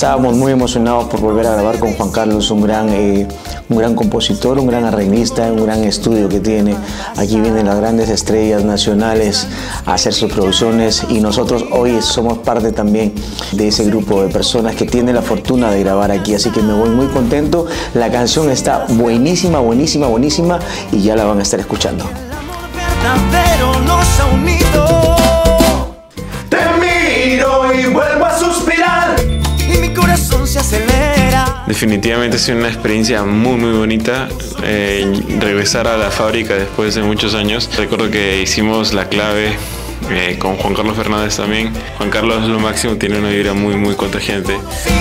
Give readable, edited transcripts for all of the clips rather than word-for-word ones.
estábamos muy emocionados por volver a grabar con Juan Carlos, un gran compositor, un gran arreglista, un gran estudio que tiene. Aquí vienen las grandes estrellas nacionales a hacer sus producciones y nosotros hoy somos parte también de ese grupo de personas que tiene la fortuna de grabar aquí, así que me voy muy contento. La canción está buenísima, buenísima, buenísima y ya la van a estar escuchando. Pero nos ha unido. Te miro y vuelvo a suspirar Y mi corazón se acelera. Definitivamente ha sido una experiencia muy bonita, regresar a la fábrica después de muchos años. Recuerdo que hicimos La Clave con Juan Carlos Fernández también. Juan Carlos es lo máximo, tiene una vibra muy contagiante.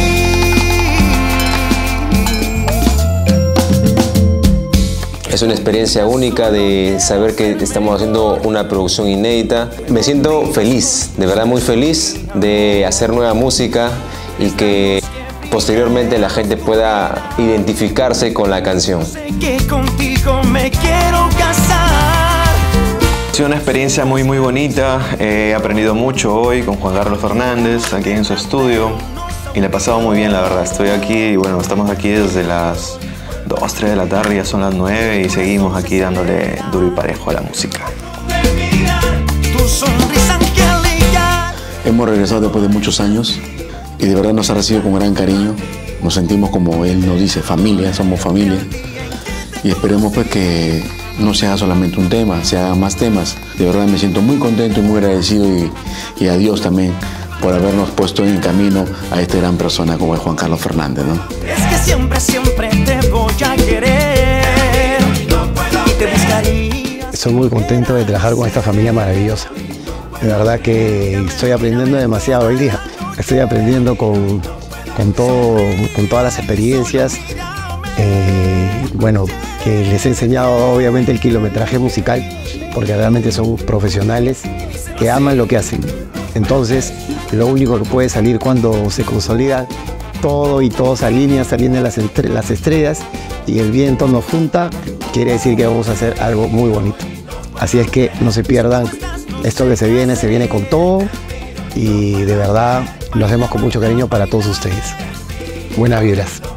Es una experiencia única de saber que estamos haciendo una producción inédita. Me siento feliz, de verdad muy feliz de hacer nueva música y que posteriormente la gente pueda identificarse con la canción. Sé que contigo me quiero casar. Ha sido una experiencia muy bonita. He aprendido mucho hoy con Juan Carlos Fernández, aquí en su estudio. Y le he pasado muy bien, la verdad. Estoy aquí y bueno, estamos aquí desde las 2, 3 de la tarde, ya son las 9 y seguimos aquí dándole duro y parejo a la música. Hemos regresado después de muchos años y de verdad nos ha recibido con gran cariño. Nos sentimos, como él nos dice, familia, somos familia. Y esperemos pues que no sea solamente un tema, se hagan más temas. De verdad me siento muy contento y muy agradecido y a Dios también por habernos puesto en camino a esta gran persona como es Juan Carlos Fernández, ¿no? Es que siempre te voy a querer y te buscaría. Estoy muy contento de trabajar con esta familia maravillosa. De verdad que estoy aprendiendo demasiado hoy día. Estoy aprendiendo con todas las experiencias. Bueno, que les he enseñado obviamente el kilometraje musical, porque realmente son profesionales que aman lo que hacen. Entonces, lo único que puede salir cuando se consolida todo y todo se alinea, se alinean las estrellas y el viento nos junta, quiere decir que vamos a hacer algo muy bonito. Así es que no se pierdan esto que se viene con todo y de verdad lo hacemos con mucho cariño para todos ustedes. Buenas vibras.